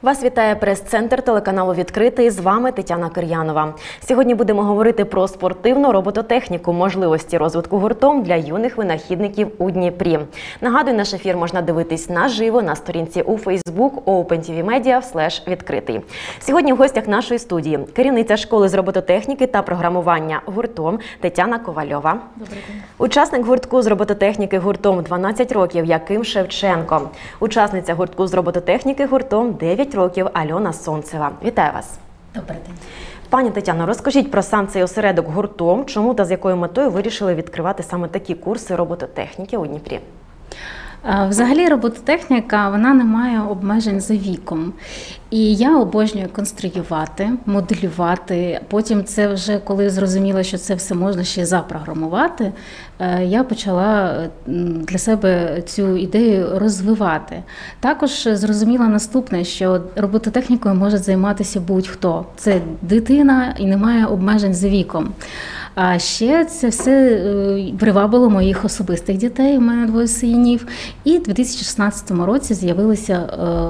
Вас вітає прес-центр телеканалу «Відкритий». З вами Тетяна Кир'янова. Сьогодні будемо говорити про спортивну робототехніку, можливості розвитку гуртом для юних винахідників у Дніпрі. Нагадую, наш ефір можна дивитись наживо на сторінці у Facebook opentvmedia/відкритий. Сьогодні в гостях нашої студії керівниця школи з робототехніки та програмування гуртом Тетяна Ковальова. Добрий день. Учасник гуртку з робототехніки гуртом 12 років Яким Шевченко. Учасниця гуртку з робототехніки гуртом 9 років Альона Сонцева. Вітаю вас. Добрий день. Пані Тетяно, розкажіть про сам цей осередок гуртом, чому та з якою метою вирішили відкривати саме такі курси робототехніки у Дніпрі? Взагалі робототехніка, вона не має обмежень за віком. І я обожнюю конструювати, моделювати. Потім це вже, коли зрозуміла, що це все можна ще запрограмувати, я почала для себе цю ідею розвивати. Також зрозуміла наступне, що робототехнікою може займатися будь-хто. Це дитина і немає обмежень за віком. А ще це все привабило моїх особистих дітей, у мене 2 синів. І в 2016 році з'явилися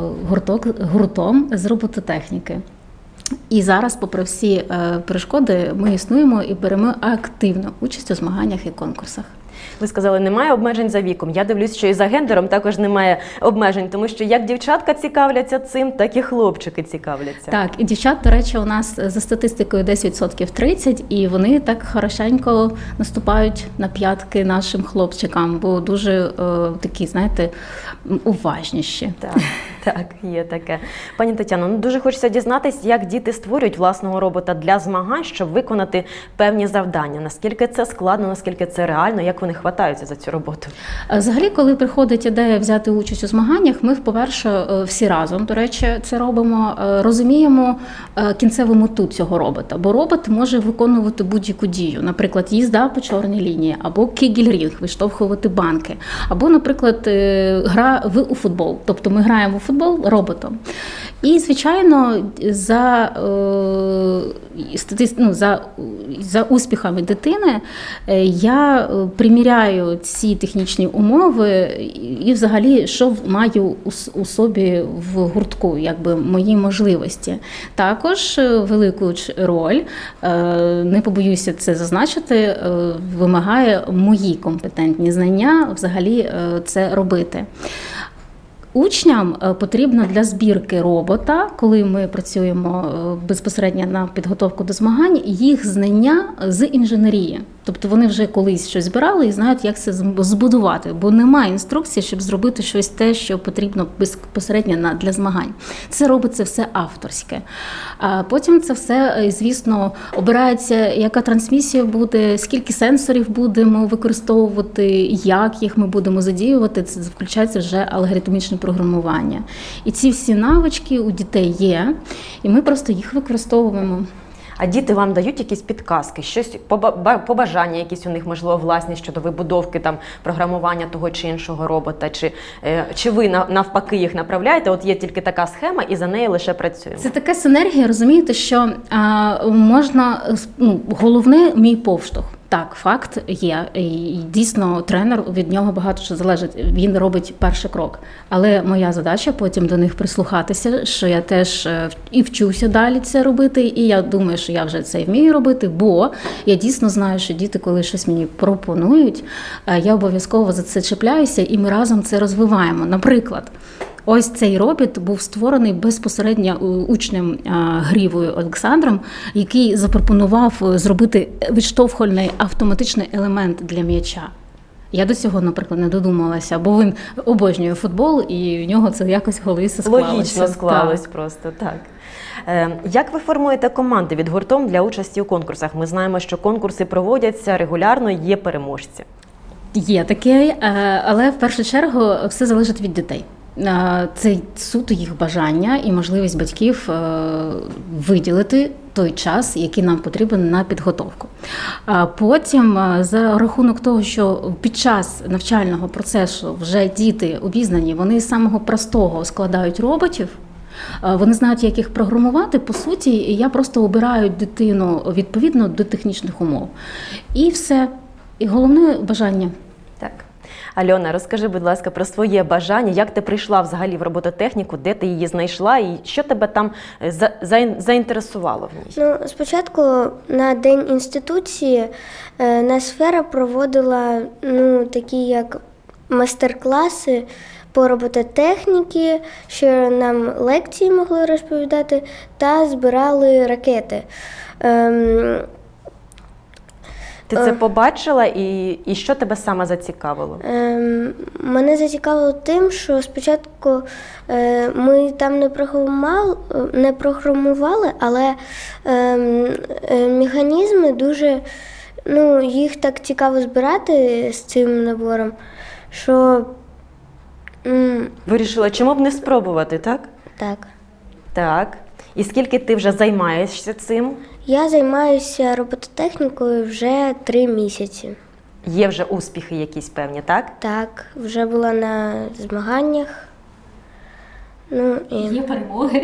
гуртом з робототехніки. І зараз, попри всі перешкоди, ми існуємо і беремо активну участь у змаганнях і конкурсах. Ви сказали, немає обмежень за віком. Я дивлюсь, що і за гендером також немає обмежень, тому що як дівчатка цікавляться цим, так і хлопчики цікавляться. Так, і дівчат, до речі, у нас за статистикою десь 30%, і вони так хорошенько наступають на п'ятки нашим хлопчикам, бо дуже такі, знаєте, уважніші. Так, є таке. Пані Тетяно, дуже хочеться дізнатись, як діти створюють власного робота для змагань, щоб виконати певні завдання. Наскільки це складно, наскільки це реально, як вони хватаються за цю роботу? Взагалі, коли приходить ідея взяти участь у змаганнях, ми, по-перше, всі разом, до речі, це робимо, розуміємо кінцеву мету цього робота. Бо робот може виконувати будь-яку дію. Наприклад, їзда по чорній лінії, або кегельрінг, виштовхувати банки, або, наприклад, гра у футбол. Тобто ми граємо в футбол роботом. І, звичайно, за успіхами дитини я приміряю ці технічні умови і взагалі, що маю у собі в гуртку, якби мої можливості. Також велику роль, не побоюся це зазначити, вимагає мої компетентні знання взагалі це робити. Учням потрібно для збірки робота, коли ми працюємо безпосередньо на підготовку до змагань, їх знання з інженерії. Тобто вони вже колись щось збирали і знають, як це збудувати, бо немає інструкції, щоб зробити щось те, що потрібно безпосередньо для змагань. Це робиться все авторське. А потім це все, звісно, обирається, яка трансмісія буде, скільки сенсорів будемо використовувати, як їх ми будемо задіювати, це включається вже алгоритмічне програмування. І ці всі навички у дітей є, і ми просто їх використовуємо. А діти вам дають якісь підказки, щось, побажання якісь у них, можливо, власні щодо вибудовки, там, програмування того чи іншого робота, чи ви навпаки їх направляєте, от є тільки така схема і за нею лише працюємо? Це така синергія, розумієте, що можна, головне мій поштовх. Так, факт є. І дійсно, тренер, від нього багато що залежить. Він робить перший крок. Але моя задача потім до них прислухатися, що я теж і вчуся далі це робити, і я думаю, що я вже це вмію робити, бо я дійсно знаю, що діти, коли щось мені пропонують, я обов'язково за це чіпляюся, і ми разом це розвиваємо. Наприклад, ось цей робот був створений безпосередньо учнем Грівою Олександром, який запропонував зробити відштовхувальний автоматичний елемент для м'яча. Я до цього, наприклад, не додумалася, бо він обожнює футбол, і в нього це якось в голові склалося. Логічно склалось просто, так. Як ви формуєте команди від гуртом для участі у конкурсах? Ми знаємо, що конкурси проводяться регулярно, є переможці. Є таке, але в першу чергу все залежить від дітей. Це суто їх бажання і можливість батьків виділити той час, який нам потрібен на підготовку. А потім, за рахунок того, що під час навчального процесу вже діти обізнані, вони з самого простого складають роботів, вони знають, як їх програмувати, по суті, я просто обираю дитину відповідно до технічних умов. І все. І головне бажання. Так. Альона, розкажи, будь ласка, про своє бажання, як ти прийшла взагалі в робототехніку, де ти її знайшла і що тебе там заінтересувало в ній? Ну, спочатку на День інституції наша сфера проводила такі як майстер-класи по робототехніці, що нам лекції могли розповідати, та збирали ракети. Ти це побачила і що тебе саме зацікавило? Мене зацікавило тим, що спочатку ми там не програмували, але механізми дуже, їх так цікаво збирати з цим набором, що... Вирішила, чому б не спробувати, так? Так. Так. І скільки ти вже займаєшся цим? Я займаюся робототехнікою вже 3 місяці. Є вже успіхи якісь певні, так? Так, вже була на змаганнях. Є перемоги.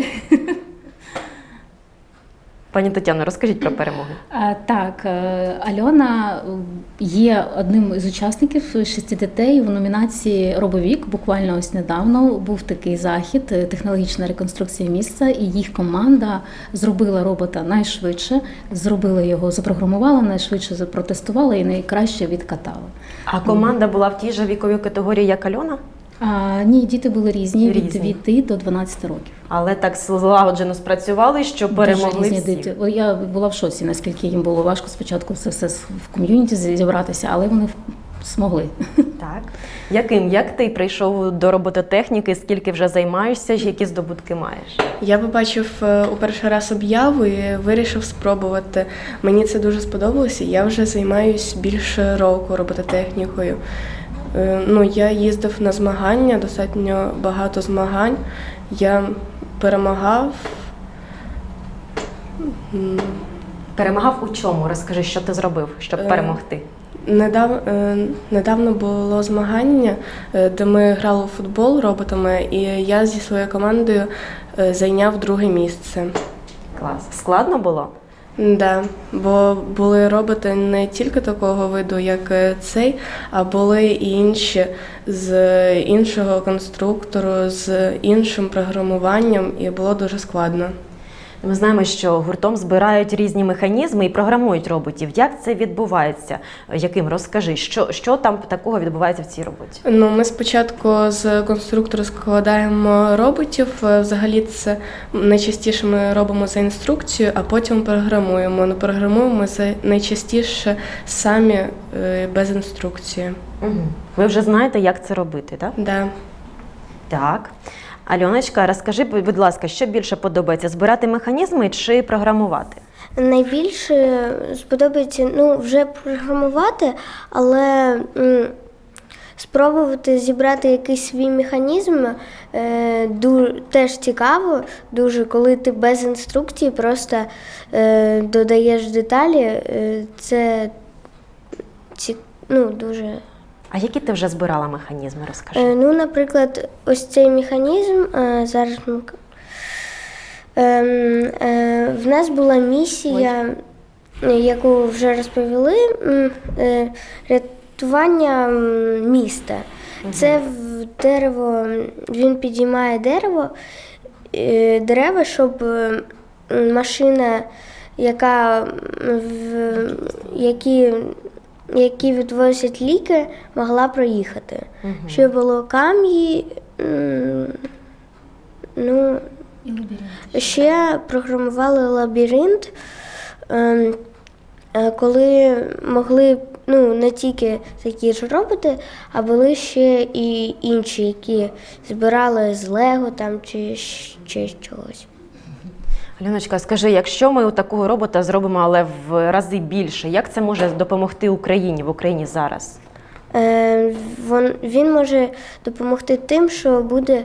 Пані Тетяно, розкажіть про перемоги. Так, Альона є одним із учасників 6 дітей в номінації «Робовік». Буквально ось недавно був такий захід, технологічна реконструкція міста, і їх команда зробила робота найшвидше, зробила його, запрограмувала, найшвидше запротестувала і найкраще відкатала. А команда була в тій же віковій категорії, як Альона? Ні, діти були різні, від Різні. 9 до 12 років. Але так злагоджено спрацювали, що перемогли Дуже різні всі. діти. Я була в шоці, наскільки їм було важко спочатку все в ком'юніті зібратися, але вони змогли. Так. Як ти прийшов до робототехніки, скільки вже займаєшся, які здобутки маєш? Я побачив у перший раз об'яву і вирішив спробувати. Мені це дуже сподобалося, я вже займаюся більше року робототехнікою. Я їздив на змагання, достатньо багато змагань. Я перемагав. Перемагав у чому? Розкажи, що ти зробив, щоб перемогти? Недавно було змагання, де ми грали у футбол роботами, і я зі своєю командою зайняв 2-е місце. Клас. Складно було? Да, бо були роботи не тільки такого виду, як цей, а були і інші з іншого конструктору, з іншим програмуванням, і було дуже складно. Ми знаємо, що гуртом збирають різні механізми і програмують роботів. Як це відбувається? Яким? Розкажи, що там такого відбувається в цій роботі? Ми спочатку з конструктору складаємо роботів. Взагалі це найчастіше ми робимо за інструкцією, а потім програмуємо. Програмуємо найчастіше самі без інструкції. Угу. Ви вже знаєте, як це робити, так? Да. Так. Альоночка, розкажи, будь ласка, що більше подобається – збирати механізми чи програмувати? Найбільше сподобається вже програмувати, але спробувати зібрати якийсь свій механізм теж цікаво, дуже, коли ти без інструкції просто додаєш деталі, це дуже... А які ти вже збирала механізми, розкажи? Наприклад, ось цей механізм, зараз в нас була місія, яку вже розповіли, рятування міста. Це дерево, він підіймає дерева, щоб машина, які відвозять ліки, могла проїхати. Ще було кам'ї, ще програмували лабіринт, коли могли не тільки такі ж роботи, а були ще і інші, які збирали з Лего там, чи ще чогось. Альоночка, скажи, якщо ми такого робота зробимо, але в рази більше, як це може допомогти Україні, в Україні зараз? Він може допомогти тим, що буде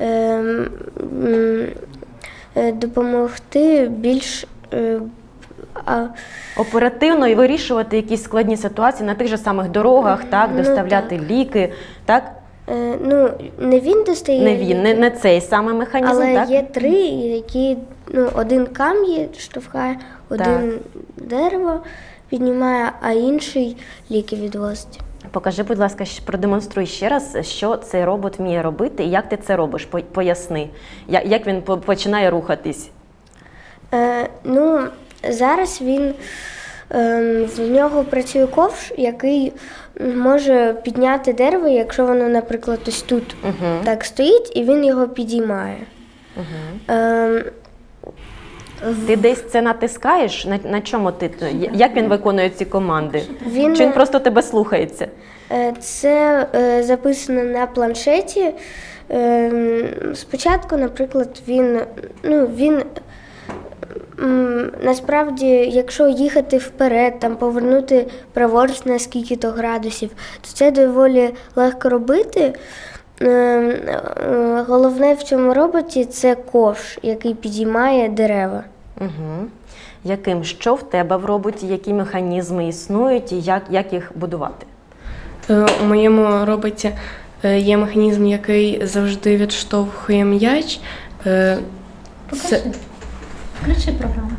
допомогти більш оперативно і вирішувати якісь складні ситуації на тих же самих дорогах, так, доставляти ліки, так? Не він достає. Не він, не цей саме механізм, але так? є 3, які один камінь штовхає, один дерево піднімає, а інший ліки відвозить. Покажи, будь ласка, продемонструй ще раз, що цей робот вміє робити і як ти це робиш. Поясни, як він починає рухатись. Ну, зараз в нього працює ковш, який може підняти дерево, якщо воно, наприклад, ось тут так стоїть, і він його підіймає. Ти десь це натискаєш? На чому ти? Як він виконує ці команди? Чи він просто тебе слухається? Це записано на планшеті. Спочатку, наприклад, він насправді, якщо їхати вперед, там повернути праворуч на скільки-то градусів, то це доволі легко робити. Головне в цьому роботі – це ковш, який підіймає дерева. Яким? Що в тебе в роботі, які механізми існують і як їх будувати? У моєму роботі є механізм, який завжди відштовхує м'яч. Включи програму.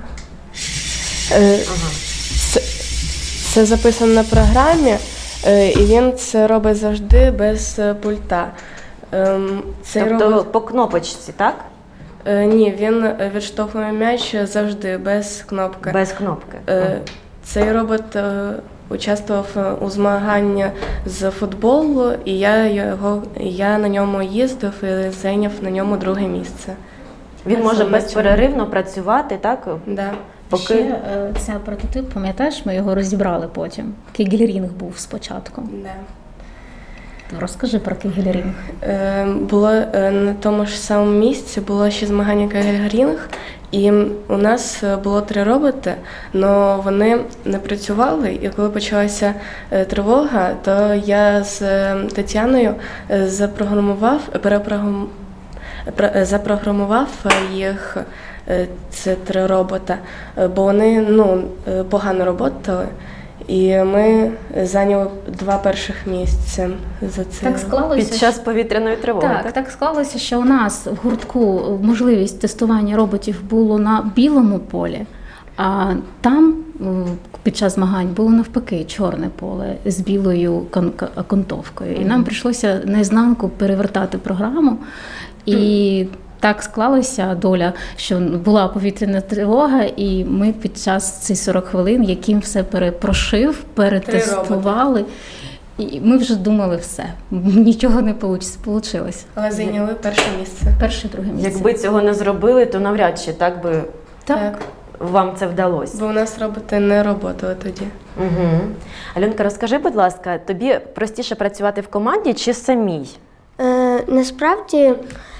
Це записано на програмі, і він це робить завжди без пульта. Тобто по кнопочці, так? Ні, він відштовхує м'яч завжди без кнопки. Без кнопки. Цей робот участвував у змаганні з футболу, і я на ньому їздив і зайняв на ньому друге місце. Він може безперервно працювати, так? Да. Ще цей прототип, пам'ятаєш, ми його розібрали потім. Кегельрінг був спочатку. Да. Розкажи про кегельрінг. Було на тому ж самому місці, було ще змагання кегельрінг, і у нас було 3 роботи, але вони не працювали, і коли почалася тривога, то я з Тетяною запрограмував їх, це 3 робота, бо вони погано роботали. І ми зайняли 2 перших місця за це. Так склалося, під час повітряної тривоги. Так склалося, що у нас в гуртку можливість тестування роботів було на білому полі, а там під час змагань було навпаки чорне поле з білою окантовкою. І нам прийшлося наізнанку перевертати програму. І так склалася доля, що була повітряна тривога, і ми під час цих 40 хвилин, яким все перепрошив, перетестували. І ми вже думали все, нічого не вийшло. Але зайняли перше місце. Перше, друге місце. Якби цього не зробили, то навряд чи так би вам це вдалося. Бо у нас роботи не роботали тоді. Альонка, розкажи, будь ласка, тобі простіше працювати в команді чи самій? Насправді,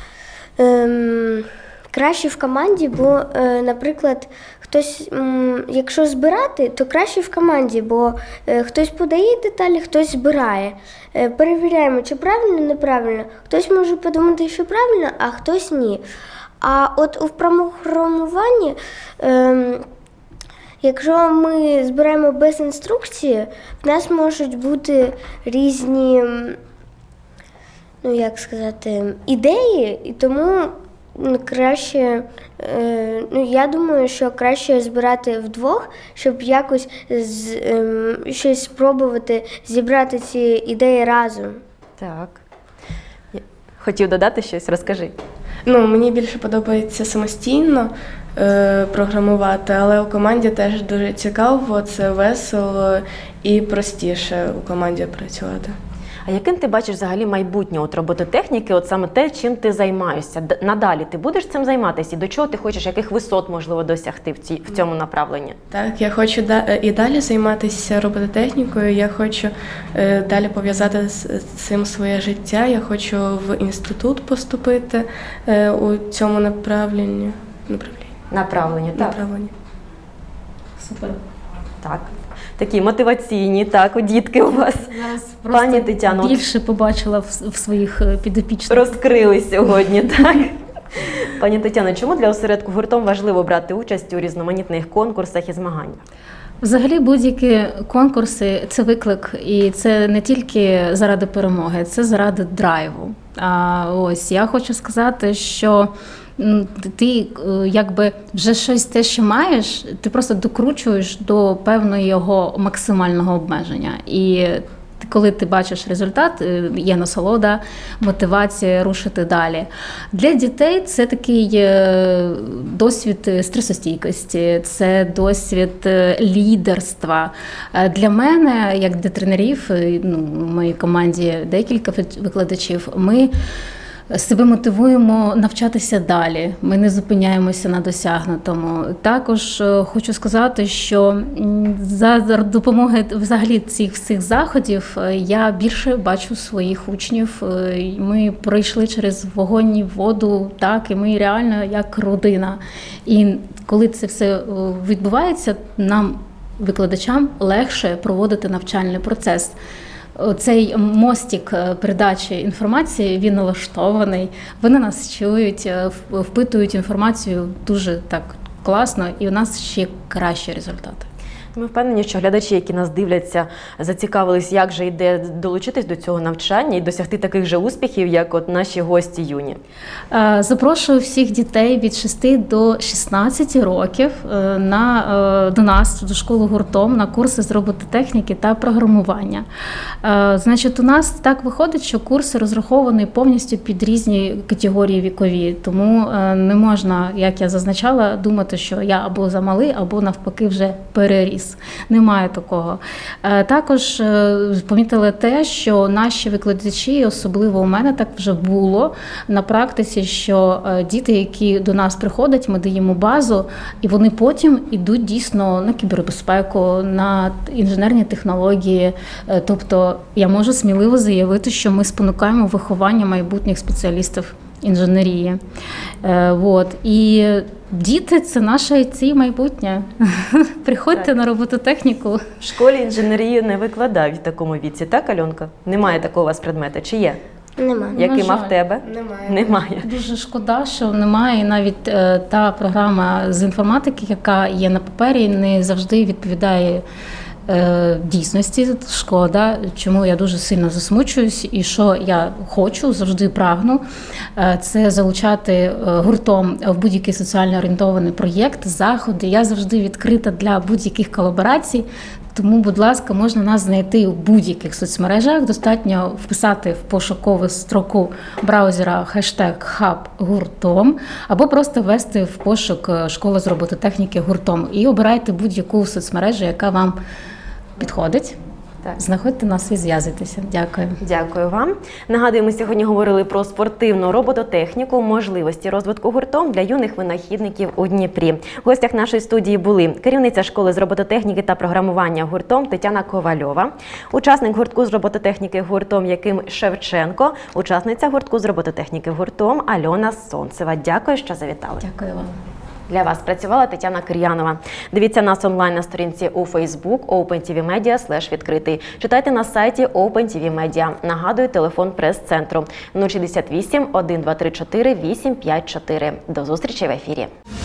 краще в команді, бо, наприклад, хтось, якщо збирати, то краще в команді, бо хтось подає деталі, хтось збирає. Перевіряємо, чи правильно, неправильно. Хтось може подумати, що правильно, а хтось ні. А от у програмуванні, якщо ми збираємо без інструкції, в нас можуть бути різні, ідеї, і тому краще, я думаю, що краще збирати вдвох, щоб якось щось спробувати зібрати ці ідеї разом. Так. Хотів додати щось? Розкажи. Мені більше подобається самостійно програмувати, але у команді теж дуже цікаво, це весело і простіше у команді працювати. А яким ти бачиш взагалі майбутнє робототехніки, от саме те, чим ти займаєшся? Надалі ти будеш цим займатися? І до чого ти хочеш, яких висот, можливо, досягти в цьому направленні? Так, я хочу і далі займатися робототехнікою, я хочу далі пов'язати з цим своє життя, я хочу в інститут поступити у цьому направленні. Супер. Так. Такі мотиваційні, так, у дітки у вас. Зараз Пані Тетяно, більше побачила в своїх підопічних. Розкрили сьогодні, так? Пані Тетяно, чому для осередку «Гуртом» важливо брати участь у різноманітних конкурсах і змаганнях? Взагалі будь-які конкурси – це виклик, і це не тільки заради перемоги, це заради драйву. Ось я хочу сказати, що ти якби вже щось те, що маєш, ти просто докручуєш до певного його максимального обмеження. І коли ти бачиш результат, є насолода, мотивація рушити далі. Для дітей це такий досвід стресостійкості, це досвід лідерства. Для мене, як для тренерів, в моїй команді декілька викладачів, ми себе мотивуємо навчатися далі. Ми не зупиняємося на досягнутому. Також хочу сказати, що за допомогою взагалі цих всіх заходів я більше бачу своїх учнів. Ми пройшли через вогонь і воду, так, і ми реально як родина. І коли це все відбувається, нам, викладачам, легше проводити навчальний процес. Цей мостик передачі інформації, він налаштований, вони нас чують, впитують інформацію дуже так класно, і у нас ще кращі результати. Ми впевнені, що глядачі, які нас дивляться, зацікавились, як же йде долучитись до цього навчання і досягти таких же успіхів, як от наші гості юні. Запрошую всіх дітей від 6 до 16 років до нас, до школи гуртом, на курси з робототехніки та програмування. Значить, у нас так виходить, що курси розраховані повністю під різні категорії вікові, тому не можна, як я зазначала, думати, що я або замалий, або навпаки вже переріс. Немає такого. Також помітили те, що наші викладачі, особливо у мене так вже було на практиці, що діти, які до нас приходять, ми даємо базу, і вони потім йдуть дійсно на кібербезпеку, на інженерні технології. Тобто я можу сміливо заявити, що ми спонукаємо виховання майбутніх спеціалістів інженерії. І діти – це наше майбутнє. Приходьте на робототехніку. В школі інженерію не викладають в такому віці, так, Альонка? Немає такого у вас предмета, чи є? Немає. Який мав в тебе? Немає. Дуже шкода, що немає. І навіть та програма з інформатики, яка є на папері, не завжди відповідає дійсності. Шкода, чому я дуже сильно засмучуюсь, і що я хочу, завжди прагну, це залучати гуртом в будь-який соціально орієнтований проєкт, заходи. Я завжди відкрита для будь-яких колаборацій, тому, будь ласка, можна нас знайти у будь-яких соцмережах. Достатньо вписати в пошукову строку браузера хештег «Хаб гуртом» або просто ввести в пошук «Школа з робототехніки гуртом» і обирайте будь-яку соцмережу, яка вам підходить. Так. Знаходьте нас і зв'язуйтеся. Дякую. Дякую вам. Нагадую, ми сьогодні говорили про спортивну робототехніку, можливості розвитку гуртом для юних винахідників у Дніпрі. В гостях нашої студії були керівниця школи з робототехніки та програмування гуртом Тетяна Ковальова, учасник гуртку з робототехніки гуртом Яким Шевченко, учасниця гуртку з робототехніки гуртом Альона Сонцева. Дякую, що завітали. Дякую вам. Для вас працювала Тетяна Кир'янова. Дивіться нас онлайн на сторінці у Facebook OpenTVMedia/відкритий. Читайте на сайті OpenTV Media. Нагадую, телефон прес-центру 068 1234 854. До зустрічі в ефірі.